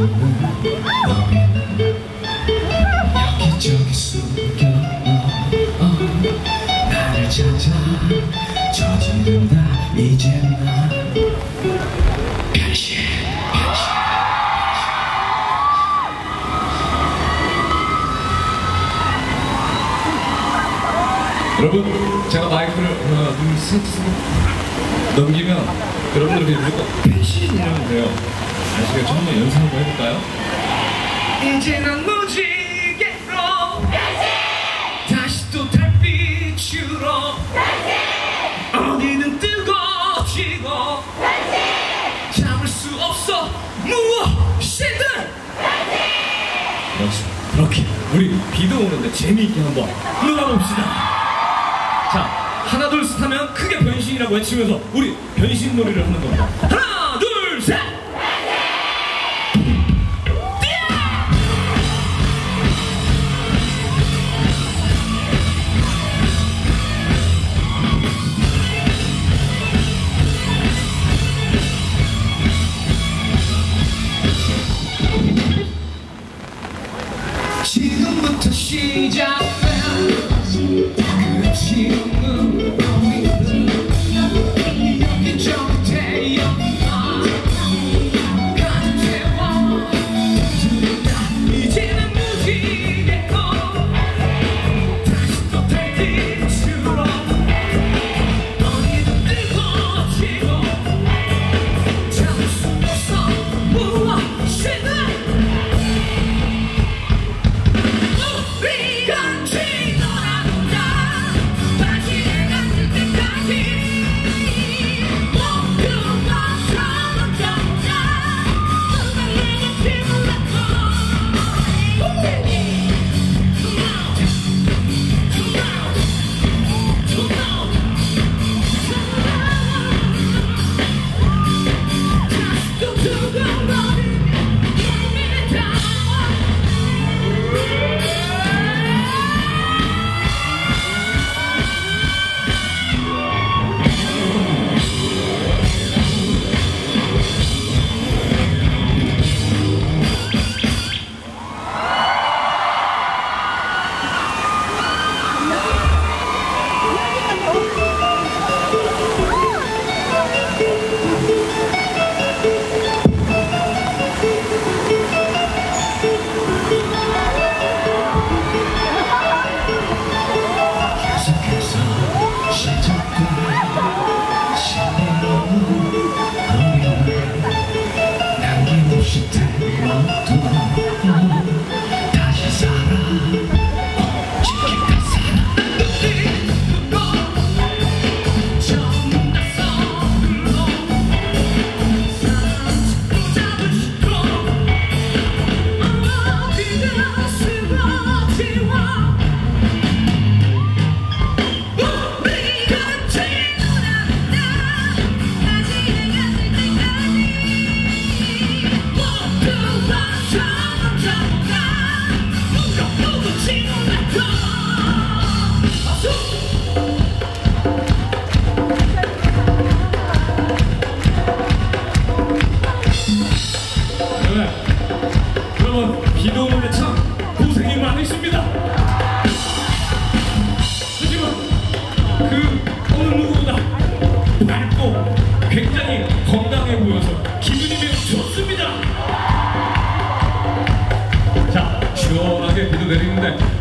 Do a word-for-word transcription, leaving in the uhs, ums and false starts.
여기저기 숨겨 어, 나를 찾아 저지른다 이제 나 변신 변신. 여러분, 제가 마이크를 하나 둘셋 넘기면 여러분들이 무조건 변신이라면 돼요. 아시겠죠? 한번 연습 한번 해볼까요? 이제 난 무지개로 다시 또 달빛으로 어디는 뜨거워지고 잡을 수 없어 무엇이든. 그렇죠. 그렇게 우리 비도 오는데 재미있게 한번 놀아봅시다. 자, 하나 둘 셋 하면 크게 변신이라고 외치면서 우리 변신 놀이를 하는 겁니다. 하나 둘 셋. 지금부터 시작된 끝이 없는 여기저기 태양아 가득 채워 이제는 무지개고 다시 또 달빛으로 어디든 뜨거워지고 잡을 수 없어 무엇이든. 여러분, 비도 오는데 참 고생이 많으십니다. 하지만 그 어느 누구보다 밝고 굉장히 건강해 보여서 기분이 매우 좋습니다. 자, 시원하게 비도 내리는데